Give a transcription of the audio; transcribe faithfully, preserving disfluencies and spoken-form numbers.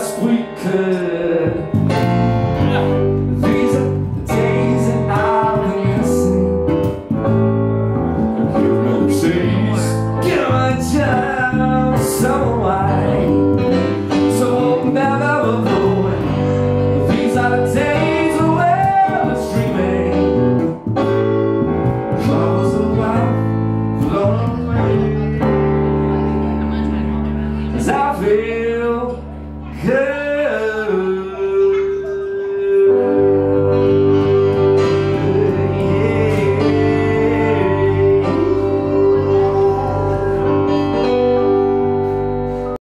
best we could. These are the days that I've been missing. Give me the days, get my job so wide, so never going. These are the days where I was dreaming. Close the wild, flown away. Cause I feel good.